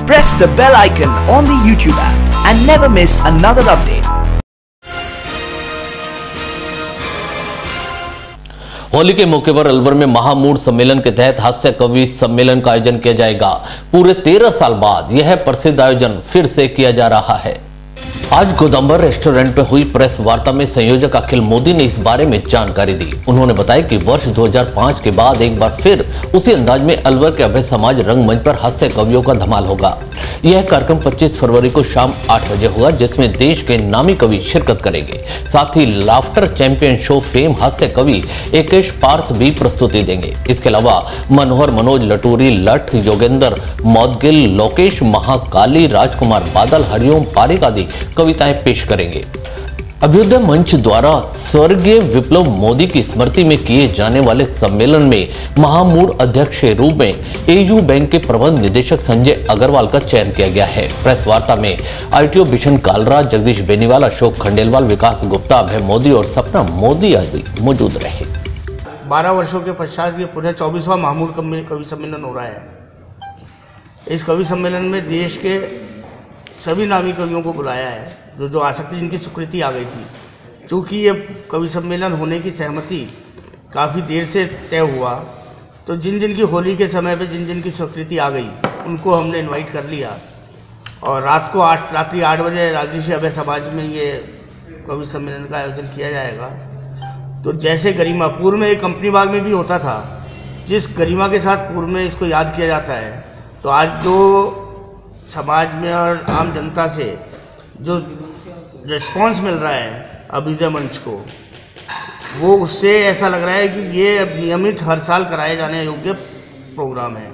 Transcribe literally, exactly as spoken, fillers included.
Press the bell icon on the YouTube app and never miss another update. Holi के मौके पर अलवर में महामूड सम्मेलन के तहत हास्य कवि सम्मेलन का आयोजन किया जाएगा। पूरे तेरह साल बाद यह प्रसिद्ध आयोजन फिर से किया जा रहा है। आज गोदंबर रेस्टोरेंट में हुई प्रेस वार्ता में संयोजक अखिल मोदी ने इस बारे में जानकारी दी। उन्होंने बताया कि वर्ष दो हज़ार पाँच के बाद एक बार फिर उसी अंदाज में अलवर के अभय समाज रंगमंच पर हास्य कवियों का धमाल होगा। यह कार्यक्रम पच्चीस फरवरी को शाम आठ बजे होगा, जिसमें देश के नामी कवि शिरकत करेंगे। साथ ही लाफ्टर चैंपियन शो फेम हास्य कवि एकेश पार्थ भी प्रस्तुति देंगे। इसके अलावा मनोहर मनोज लटूरी, लठ योगेंद्र मौदगिल, लोकेश महाकाली, राजकुमार बादल, हरिओम पारिक आदि कविताएं पेश करेंगे। अभ्युदय मंच द्वारा स्वर्गीय विप्लव मोदी की स्मृति में किए जाने वाले सम्मेलन में महामूड अध्यक्ष के रूप में एयू बैंक के प्रबंध निदेशक संजय अग्रवाल का चयन किया गया है। प्रेस वार्ता में आईटीओ बिशन कालरा, जगदीश बेनीवाल, अशोक खंडेलवाल, विकास गुप्ता, अभय मोदी और सपना मोदी आदि मौजूद रहे। बारह वर्षों के पश्चात ये पुनः चौबीसवां महामूड कवि सम्मेलन हो रहा है। इस कवि सम्मेलन में देश के सभी नामी कवियों को बुलाया है, जो जो आ सकती जिनकी स्वीकृति आ गई थी। चूँकि ये कवि सम्मेलन होने की सहमति काफ़ी देर से तय हुआ, तो जिन जिन की होली के समय पे जिन जिन की स्वीकृति आ गई उनको हमने इनवाइट कर लिया। और रात को आठ रात्रि आठ बजे राजर्षि अभय समाज में ये कवि सम्मेलन का आयोजन किया जाएगा। तो जैसे गरिमा पूर्व में एक कंपनी बाग में भी होता था, जिस गरिमा के साथ पूर्व में इसको याद किया जाता है, तो आज जो समाज में और आम जनता से जो रिस्पांस मिल रहा है अभ्युदय मंच को, वो उससे ऐसा लग रहा है कि ये नियमित हर साल कराए जाने योग्य प्रोग्राम है।